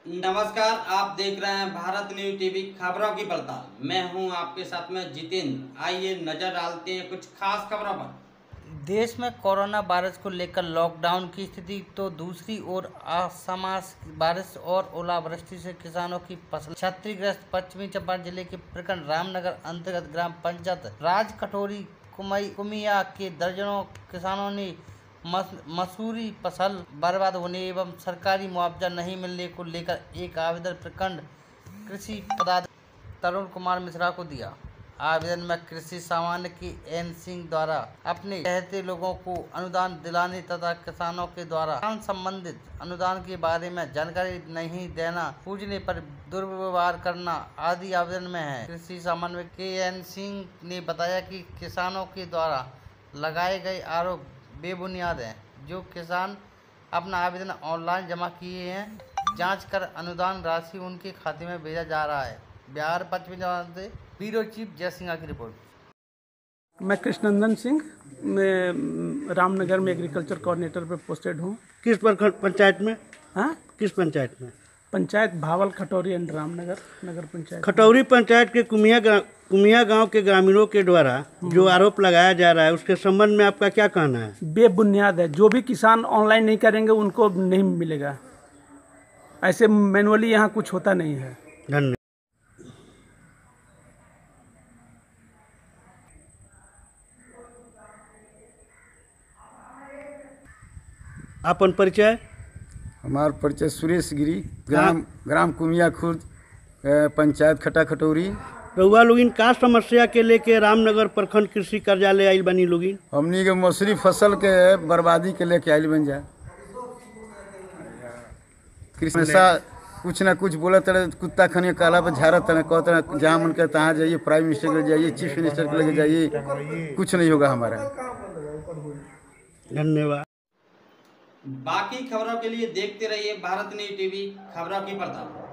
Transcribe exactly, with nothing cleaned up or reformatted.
नमस्कार, आप देख रहे हैं भारत न्यूज टीवी खबरों की पड़ताल। मैं हूं आपके साथ में जितेंद्र। आइए नजर डालते हैं कुछ खास खबरों पर। देश में कोरोना वायरस को लेकर लॉकडाउन की स्थिति तो दूसरी ओर असमय बारिश और ओलावृष्टि से किसानों की फसल क्षतिग्रस्त। पश्चिमी चंपारण जिले के प्रखंड रामनगर अंतर्गत ग्राम पंचायत राजकटोरी कुमिया के दर्जनों किसानों ने मसूरी फसल बर्बाद होने एवं सरकारी मुआवजा नहीं मिलने को लेकर एक आवेदन प्रखंड कृषि पदाधिकारी तरुण कुमार मिश्रा को दिया। आवेदन में कृषि सामान्य की एन सिंह द्वारा अपने कहते लोगों को अनुदान दिलाने तथा किसानों के द्वारा किसान संबंधित अनुदान के बारे में जानकारी नहीं देना, पूछने पर दुर्व्यवहार करना आदि आवेदन में है। कृषि सामान्य के एन सिंह ने बताया कि किसानों के द्वारा लगाए गए आरोप बेबुनियाद है। जो किसान अपना आवेदन ऑनलाइन जमा किए हैं, जांच कर अनुदान राशि उनके खाते में भेजा जा रहा है। बिहार पश्चिमी चंपारण से ब्यूरो चीफ जय सिंह की रिपोर्ट। मैं कृष्णनंदन सिंह, मैं रामनगर में एग्रीकल्चर कोऑर्डिनेटर पे पोस्टेड हूँ। किस पंचायत में? हाँ, किस पंचायत में? पंचायत भावल खटौरी एंड रामनगर नगर पंचायत। खटौरी पंचायत के कुमिया कुमिया गांव के ग्रामीणों के द्वारा जो आरोप लगाया जा रहा है, उसके संबंध में आपका क्या कहना है? बेबुनियाद है। जो भी किसान ऑनलाइन नहीं करेंगे उनको नहीं मिलेगा। ऐसे मैनुअली यहाँ कुछ होता नहीं है। धन्यवाद। अपन परिचय? हमार परिचय सुरेश गिरी, ग्राम ग्राम कुमिया खुर्द, पंचायत खटा खटौरी। रउआ लोगिन का समस्या के लेके रामनगर प्रखंड कृषि कार्यालय आइल बनी लोगिन? हमनी के मसूरी फसल के बर्बादी के लेके आइल बन जा। हमेशा कुछ ना कुछ बोला तरह कुत्ता खनिया काला पर झाड़ा तरह कह तरह जहाँ मन करे तहाँ जाइए, प्राइम मिनिस्टर के जाइए, चीफ मिनिस्टर के लेके जाइए, कुछ नहीं होगा हमारा। धन्यवाद। बाकी खबरों के लिए देखते रहिए भारत न्यूज टीवी खबरों की पड़ताल।